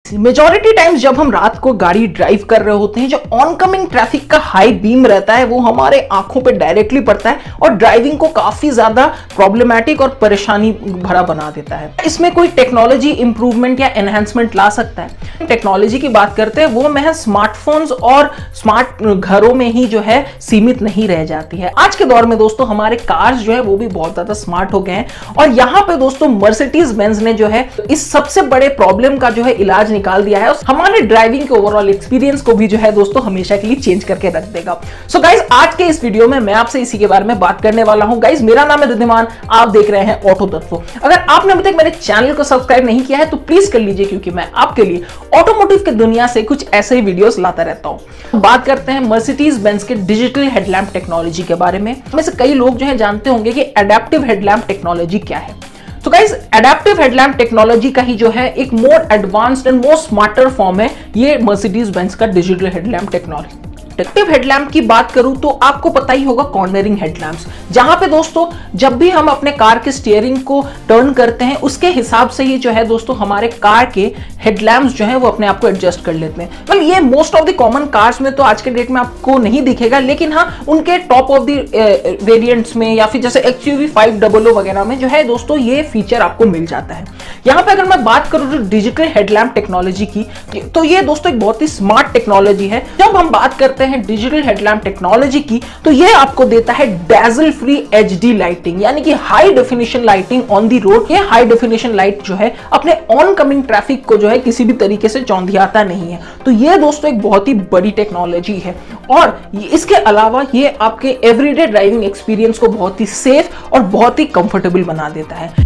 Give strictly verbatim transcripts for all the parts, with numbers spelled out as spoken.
Majority times जब हम रात को गाड़ी ड्राइव कर रहे होते हैं, जो ऑनकमिंग ट्रैफिक का हाई बीम रहता है वो हमारे आंखों पे डायरेक्टली पड़ता है और ड्राइविंग को काफी ज्यादा प्रॉब्लमेटिक और परेशानी भरा बना देता है। इसमें कोई टेक्नोलॉजी इंप्रूवमेंट या एनहांसमेंट ला सकता है। टेक्नोलॉजी की बात करते हैं वो महज स्मार्टफोन्स और स्मार्ट घरों में ही जो है सीमित नहीं रह जाती है। आज के दौर में दोस्तों हमारे कार्स जो है वो भी बहुत ज्यादा स्मार्ट हो गए हैं और यहाँ पे दोस्तों मर्सिडीज बेंज ने जो है इस सबसे बड़े प्रॉब्लम का जो है इलाज निकाल दिया है और हमारे ड्राइविंग के ओवरऑल एक्सपीरियंस को भी जो है दोस्तों हमेशा के लिए चेंज करके रख देगा। सो so गाइस, आज के इस वीडियो में मैं आपसे इसी के बारे में बात करने वाला हूं। गाइस, मेरा नाम है रिद्धिमान, आप देख रहे हैं ऑटो तत्व। अगर आपने अभी तक मेरे चैनल को सब्सक्राइब नहीं किया है तो प्लीज कर लीजिए, क्योंकि मैं आपके लिए ऑटोमोटिव की दुनिया से कुछ ऐसे ही वीडियोस लाता रहता हूं। बात करते हैं मर्सिडीज बेंज के डिजिटल हेडलैम्प टेक्नोलॉजी के बारे में। में से कई लोग जो है जानते होंगे कि एडेप्टिव हेडलैम्प टेक्नोलॉजी क्या है। तो गाइस, एडेप्टिव हेडलैम्प टेक्नोलॉजी का ही जो है एक more advanced and more smarter form है ये मर्सिडीज बेंज का digital headlamp technology. Adaptive headlamp की बात करूं तो आपको पता ही होगा कॉर्नरिंग हेडलैम्प्स, जहां पे दोस्तों जब भी हम अपने कार के स्टीयरिंग को टर्न करते हैं उसके हिसाब से ही जो है दोस्तों हमारे कार के हेडलैम्प्स जो है वो अपने आप को एडजस्ट कर लेते हैं। वेल, ये most of the common cars में तो आज के डेट में आपको नहीं दिखेगा, लेकिन हाँ उनके टॉप ऑफ द वेरिएंट्स में या फिर जैसे एक्सयूवी फाइव डबल ओ वगैरह में जो है दोस्तों ये फीचर आपको मिल जाता है। यहाँ पे अगर मैं बात करूं डिजिटल हेडलैम्प टेक्नोलॉजी की तो ये दोस्तों एक बहुत ही स्मार्ट टेक्नोलॉजी है। जब हम बात करते हैं डिजिटल हेडलैम्प टेक्नोलॉजी की तो ये आपको देता है डैजल फ्री एचडी लाइटिंग, यानी कि high definition lighting on the road. ये हाई डेफिनेशन लाइट जो है अपने ऑन कमिंग ट्रैफिक को जो है किसी भी तरीके से चौंधियाता नहीं है। तो ये दोस्तों एक बहुत ही बड़ी टेक्नोलॉजी है और इसके अलावा ये आपके एवरीडे ड्राइविंग एक्सपीरियंस को बहुत ही सेफ और बहुत ही कंफर्टेबल बना देता है।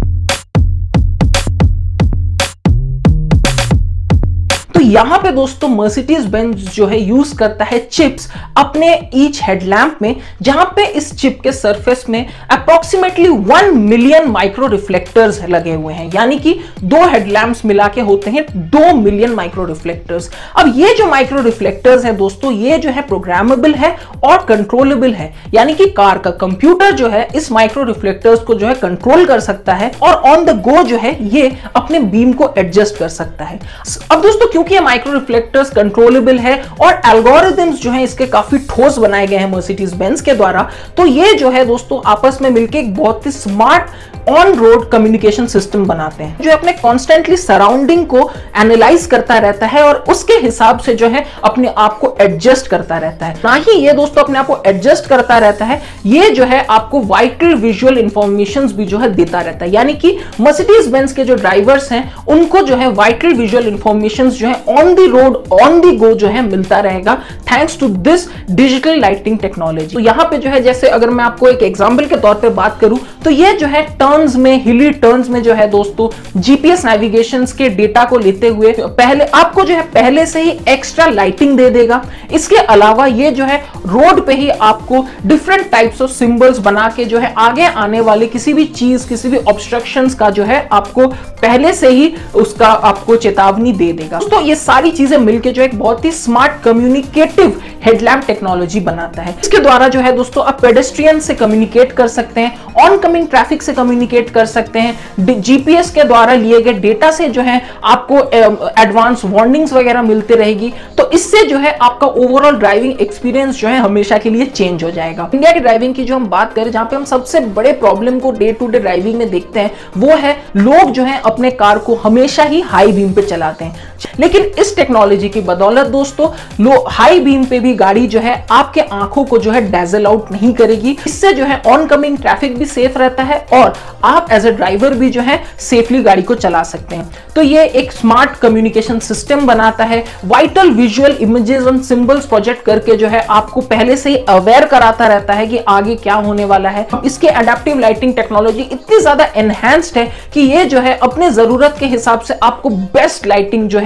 यहां पे दोस्तों मर्सिडीज बेंज जो है यूज करता है चिप्स अपने ईच हेडलैम्प में, जहां पे इस चिप के सरफेस में approximately one million micro reflectors लगे हुए हैं, यानी कि दो हेडलैम्प्स मिला के होते हैं दो मिलियन माइक्रो रिफ्लेक्टर्स। अब ये जो माइक्रो रिफ्लेक्टर्स है दोस्तों ये जो है प्रोग्रामेबल है और कंट्रोलेबल है, यानी कि कार का कंप्यूटर जो है इस माइक्रो रिफ्लेक्टर्स को जो है कंट्रोल कर सकता है और ऑन द गो जो है ये अपने बीम को एडजस्ट कर सकता है। अब दोस्तों क्योंकि ये माइक्रो रिफ्लेक्टर्स कंट्रोलेबल है और एल्गोरिथम्स जो है इसके काफी ठोस बनाए गए हैं मर्सिडीज बेंज के द्वारा, तो ये जो है दोस्तों आपस में मिलकर एक बहुत ही smart on road communication system बनाते हैं जो अपने कॉन्स्टेंटली सराउंडिंग को एनालाइज करता रहता है और उसके हिसाब से जो है अपने आप को एडजस्ट करता रहता है। ना ही ये दोस्तों अपने आप को एडजस्ट करता रहता है, ये जो है आपको वाइटल विजुअल इंफॉर्मेशन भी जो है देता रहता है, यानी कि मर्सिडीज बेंज के जो ड्राइवर्स हैं उनको जो है वाइटल विजुअल इंफॉर्मेशन जो है on the road on the go जो है मिलता रहेगा thanks to this digital lighting technology. तो यहाँ पे जो है जैसे अगर मैं आपको एक एग्जांपल के तौर पे बात करूं तो ये जो है टर्न्स में हिली टर्न्स में जो है दोस्तों जीपीएस नेविगेशन के डेटा को लेते हुए पहले आपको जो है पहले से ही एक्स्ट्रा लाइटिंग दे देगा। इसके अलावा ये जो है रोड पे ही आपको डिफरेंट टाइप्स ऑफ सिंबल्स बना के जो है आगे आने वाले किसी भी चीज किसी भी ऑब्स्ट्रक्शंस का जो है आपको पहले से ही उसका आपको चेतावनी दे देगा। दोस्तों ये सारी चीजें मिलकर जो एक बहुत ही स्मार्ट कम्युनिकेटिव हेडलैम्प टेक्नोलॉजी बनाता है। इसके द्वारा जो है दोस्तों आप पेडेस्ट्रियन से कम्युनिकेट कर सकते हैं, ऑन कमिंग ट्रैफिक से कम्युनिकेट कर सकते हैं, जीपीएस के द्वारा लिए गए डेटा से जो है आपको एडवांस वार्निंग्स वगैरह मिलती रहेगी। तो इससे जो है आपका ओवरऑल ड्राइविंग एक्सपीरियंस जो है हमेशा के लिए चेंज हो जाएगा। इंडिया की ड्राइविंग की जो हम बात करें, जहां पे हम सबसे बड़े प्रॉब्लम को डे टू डे ड्राइविंग में देखते हैं, वो है लोग जो है अपने कार को हमेशा ही हाई बीम पे चलाते हैं। लेकिन इस टेक्नोलॉजी की बदौलत दोस्तों लो हाई बीम पे भी गाड़ी जो है आपके आंखों को जो है डैजल आउट नहीं करेगी। इससे जो है ऑन कमिंग ट्रैफिक भी सेफ रहता है और आप एज ए ड्राइवर भी जो है सेफली गाड़ी को चला सकते हैं। तो ये एक स्मार्ट कम्युनिकेशन सिस्टम बनाता है, वाइटल विजुअल इमेजेस और सिंबल्स प्रोजेक्ट करके जो है आपको पहले से ही अवेयर कराता रहता है कि आगे क्या होने वाला है। इसके एडेप्टिव लाइटिंग टेक्नोलॉजी इतनी ज्यादा एनहांस्ड है कि ये जो है अपने जरूरत के हिसाब से आपको बेस्ट लाइटिंग जो है देता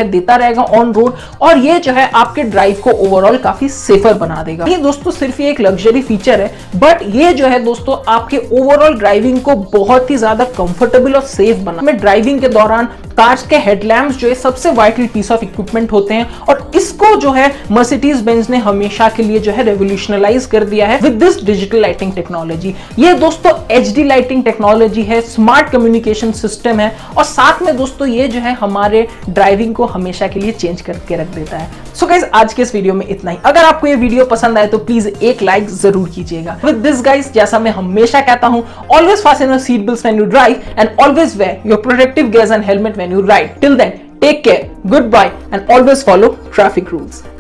रहेगा ऑन रोड और ये जो है आपके ड्राइव को ओवरऑल काफी सेफर बना देगा। ये दोस्तों सिर्फ ये एक लग्जरी फीचर है, बट ये जो है दोस्तों आपके ओवरऑल ड्राइविंग को बहुत ही ज्यादा कंफर्टेबल और सेफ बना। में ड्राइविंग के दौरान कार्स के हेडलैम्प्स जो है सबसे वाइटल पीस ऑफ इक्विपमेंट होते हैं और इसको जो है मर्सिडीज बेंज ने हमेशा के लिए जो है रेवोल्यूशनलाइज कर दिया है with this digital lighting technology. ये दोस्तों एचडी लाइटिंग टेक्नोलॉजी है, स्मार्ट कम्युनिकेशन सिस्टम है और साथ में दोस्तों ये जो है हमारे ड्राइविंग को हमेशा के लिए चेंज करके रख देता है। सो so गाइस, आज के इस वीडियो में इतना ही। अगर आपको ये वीडियो पसंद आए तो प्लीज एक लाइक जरूर कीजिएगा। विद दिस गाइस, जैसा मैं हमेशा कहता हूं, always fasten your seat belts when you drive and always wear your protective gears and helmet when you ride. Till then, take care, goodbye and always follow traffic rules.